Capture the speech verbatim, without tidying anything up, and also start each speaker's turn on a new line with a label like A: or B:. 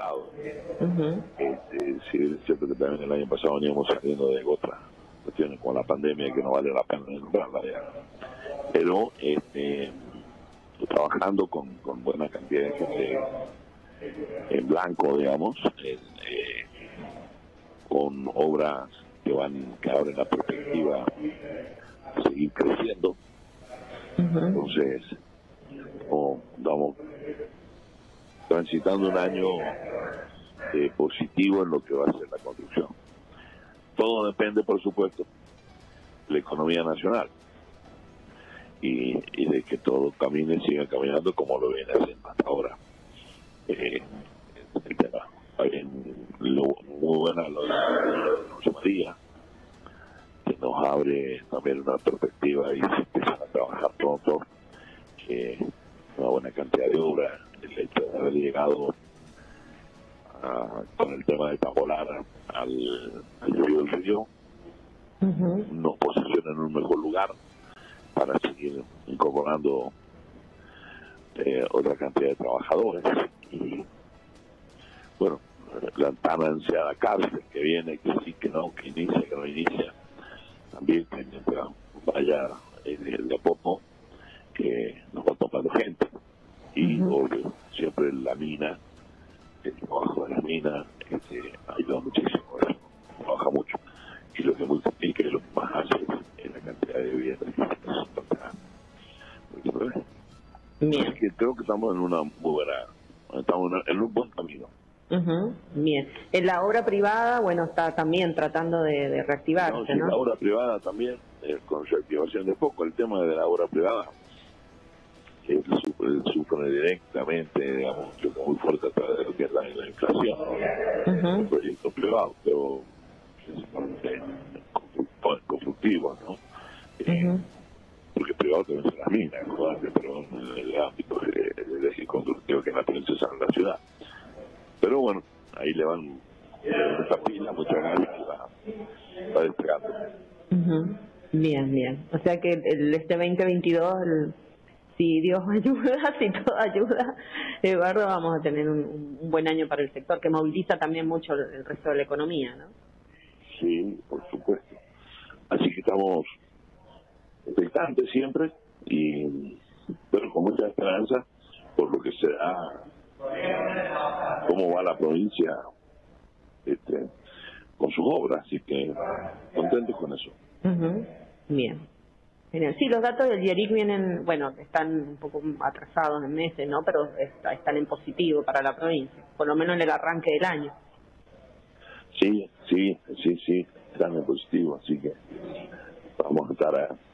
A: lado.
B: Uh-huh.
A: Este, si bien es cierto que también el año pasado veníamos saliendo de otras cuestiones con la pandemia que no vale la pena nombrarla ya. Pero este, trabajando con, con buena cantidad de gente en blanco, digamos, en, eh, con obras que van, que abren la perspectiva de seguir creciendo.
B: Uh-huh.
A: Entonces, oh, vamos transitando un año eh, positivo en lo que va a ser la construcción. Todo depende, por supuesto, de la economía nacional y, y de que todo camine, siga caminando como lo viene haciendo hasta ahora. Eh, el tema, lo, muy buena lo de José María, que nos abre también una perspectiva y se empiezan a trabajar pronto, que una buena cantidad de obras, el hecho de haber llegado a, con el tema de Tabolar al, al río del Río,
B: uh-huh.
A: nos posiciona en un mejor lugar para seguir incorporando eh, otra cantidad de trabajadores. Y bueno, la tan ansiada cárcel que viene, que sí, que no, que inicia, que no inicia, también que mientras vaya el de a poco, que nos va tomando gente. Y
B: Uh-huh.
A: obvio, siempre la mina, el trabajo de la mina, este, ayuda muchísimo, ¿verdad? Trabaja mucho. Y lo que multiplica y lo que más hace es la cantidad de viviendas que se toca. Así que creo que estamos en una muy buena, estamos en un buen camino.
B: Uh-huh. Bien. En la obra privada, bueno, está también tratando de, de reactivarse,
A: No, sí,
B: ¿no?
A: la obra privada también, eh, con reactivación de poco, el tema de la obra privada, que sufre, sufre directamente, digamos, choca muy fuerte a través de lo que es la, la inflación,
B: Uh-huh.
A: el proyecto privado, pero principalmente constructivo, ¿no? Eh,
B: Uh-huh.
A: porque privado también son las minas, ¿no? Pero en el ámbito de, de, de constructivo que es la princesa en la ciudad. Pero bueno, ahí le van esta pila, muchas ganas y va, va despegando.
B: Uh-huh. Bien, bien. O sea que el, este veinte veintidós, el, si Dios ayuda, si todo ayuda, Eduardo, vamos a tener un, un buen año para el sector, que moviliza también mucho el, el resto de la economía, ¿no?
A: Sí, por supuesto. Así que estamos expectantes siempre, y pero con mucha esperanza por lo que será, cómo va la provincia este, con sus obras, así que contentos con eso.
B: Uh-huh. Bien. Genial. Sí, los datos del IERIC vienen, bueno, están un poco atrasados en meses, ¿no? Pero está, están en positivo para la provincia, por lo menos en el arranque del año.
A: Sí, sí, sí, sí, están en positivo, así que vamos a estar a